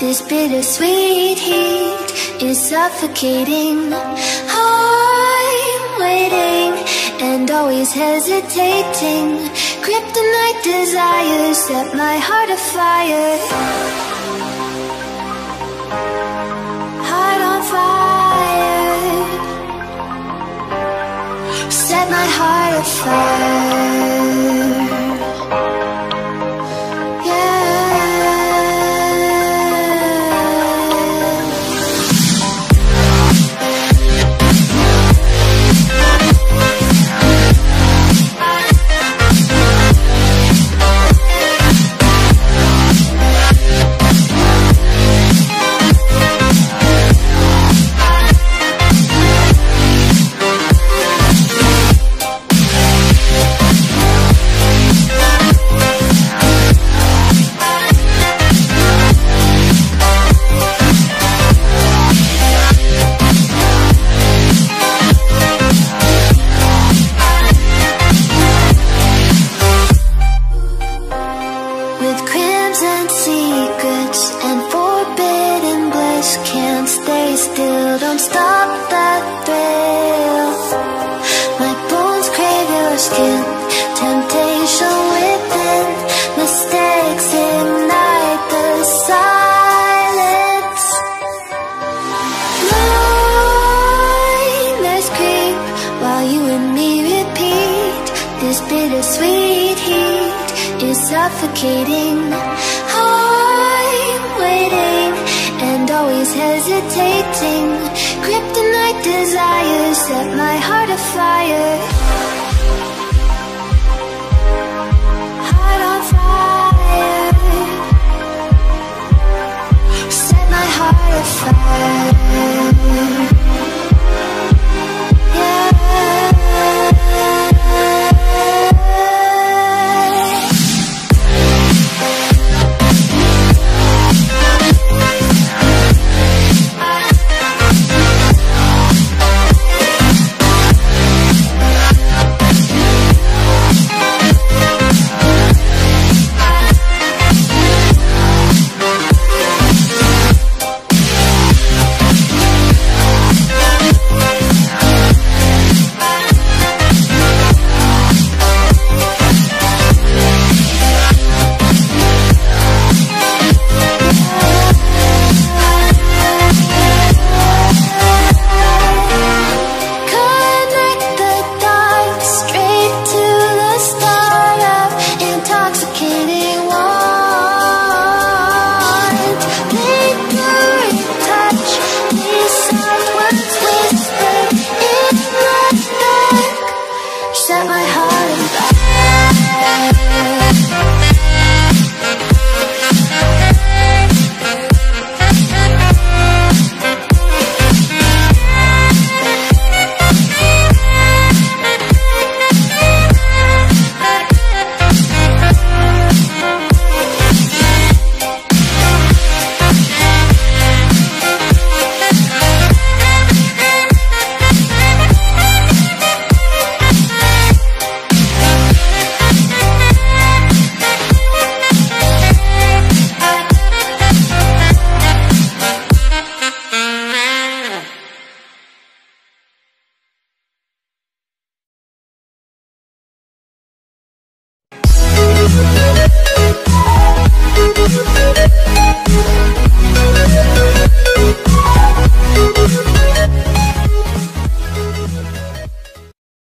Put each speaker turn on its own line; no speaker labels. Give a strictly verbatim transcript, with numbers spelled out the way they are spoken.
This bittersweet heat is suffocating. I'm waiting and always hesitating. Kryptonite desires set my heart afire. Heart on fire. Set my heart afire. Bittersweet heat is suffocating. I'm waiting and always hesitating. Kryptonite desires set my heart afire. Heart on fire. Set my heart afire.